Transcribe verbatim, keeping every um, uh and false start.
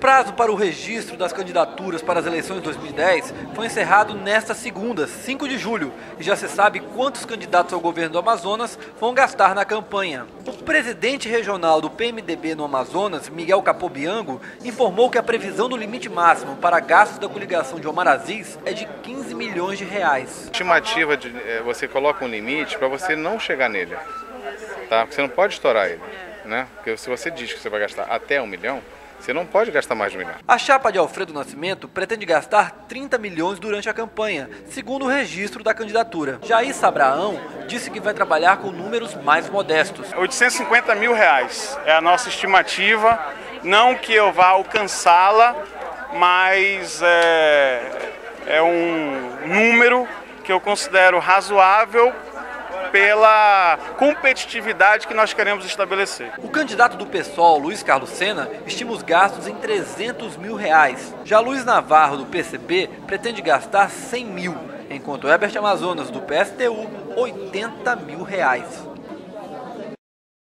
prazo para o registro das candidaturas para as eleições de dois mil e dez foi encerrado nesta segunda, cinco de julho, e já se sabe quantos candidatos ao governo do Amazonas vão gastar na campanha. O presidente regional do P M D B no Amazonas, Miguel Capobiango, informou que a previsão do limite máximo para gastos da coligação de Omar Aziz é de quinze milhões de reais. A estimativa de é, você coloca um limite para você não chegar nele, tá? Porque você não pode estourar ele, né? Porque se você diz que você vai gastar até um milhão, você não pode gastar mais de um milhão. A chapa de Alfredo Nascimento pretende gastar trinta milhões durante a campanha, segundo o registro da candidatura. Jair Abraão disse que vai trabalhar com números mais modestos. oitocentos e cinquenta mil reais é a nossa estimativa, não que eu vá alcançá-la, mas é, é um número que eu considero razoável pela competitividade que nós queremos estabelecer. O candidato do PSOL, Luiz Carlos Sena, estima os gastos em trezentos mil reais. Já Luiz Navarro, do P C B, pretende gastar cem mil, enquanto Herbert Amazonas, do P S T U, oitenta mil reais.